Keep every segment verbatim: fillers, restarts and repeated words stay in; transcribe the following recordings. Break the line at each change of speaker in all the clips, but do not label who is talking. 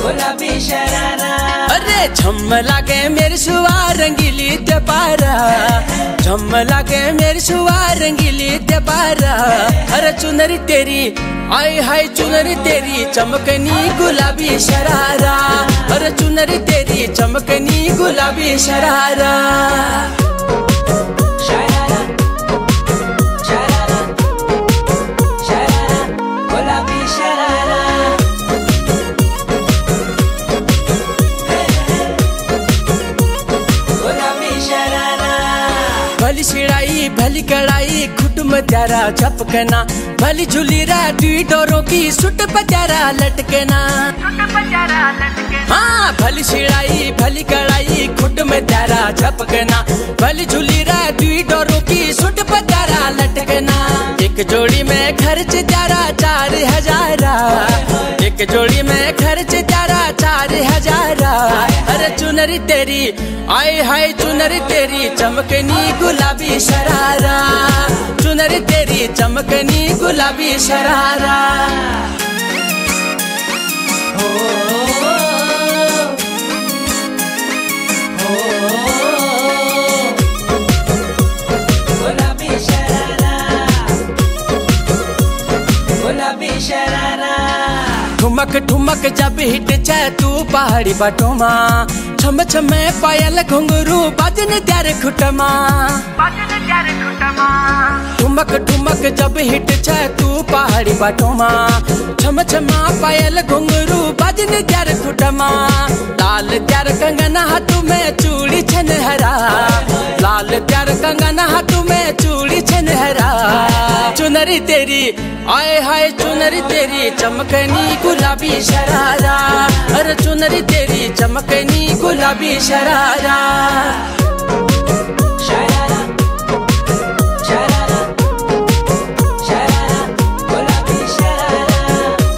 गुलाबी शरारा।
अरे झम्मला के मेरी सुआ रंगीली ते पारा, झम्मला के मेरी सुआ रंगीली ते पारा। अरे चुनरी तेरी आई हाय चुनरी तेरी चमकनी गुलाबी शरारा। अरे चुनरी तेरी चमकनी गुलाबी शरारा। भली छिड़ाई भली कड़ाई खुटम त्यारा झपकना, भली झुलीरा दी डोरों की सुट पचारा लटकना। हाँ भली छिड़ाई भली कड़ाई खुटम त्यारा झपकना, भली झुलीरा दी डोरों की सुट पचारा लटकना। एक जोड़ी में खर्च त्यारा चार हजारा, एक जोड़ी में खर्च त्यारा चार हजारा। अरे चुनरी तेरी आए हाय चुनरी तेरी चमकनी गुलाबी शरारा, चुनरी तेरी चमकनी गुलाबी शरारा। हो, हो,
गुलाबी शरारा, गुलाबी शरारा।
ठुमक ठुमक जब हिट जाए तू पहाड़ी बटोमा, छम छम पायल घुंघरू बाजन त्यारे खुटमा। ठुमक ठुमक जब हिट जाए तू पहाड़ी बटोमा, छम छम पायल घुंघरू बाजन त्यारे खुटमा। लाल त्यार कंगन हाथों में चूड़ी छनहरा, लाल त्यार कंगन हाथों में चूड़ी छनहरा। चुनरी तेरी आए हाय चुनरी तेरी चमकनी गुलाबी शरारा। अरे चुनरी तेरी चमकनी गुलाबी शरारा।
शरारा, शरारा, शरारा, गुलाबी शरारा।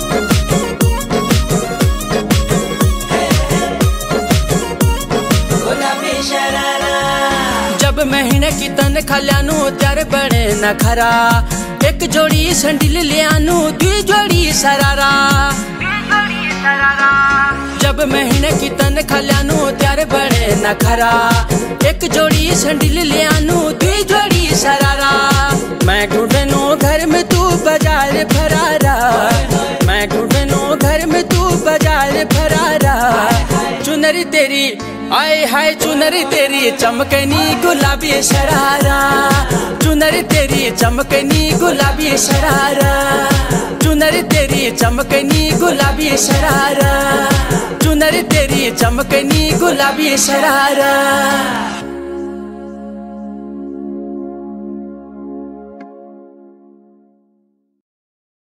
गुलाबी शरारा।
जब महीने की तनख्वाह ल्यानु त्यारे बड़े न खरा, एक जोड़ी संडिल ले आनू दुई जोड़ी शरारा। जब महीने की तनख्वाह ल्यानु त्यारे बड़े न खरा, एक जोड़ी संडिल ले आनू दुई जोड़ी शरारा। मैं ढूंढनू घर में तू बाजार फरारा, मैं ढूंढनू घर में तू बाजार फरारा। चुनरी तेरी आए हाय चुनरी तेरी चमकनी गुलाबी शरारा, चुनरी तेरी चमकनी गुलाबी शरारा। चुनरी तेरी चमकनी गुलाबी शरारा, चुनरी तेरी चमकनी गुलाबी शरारा।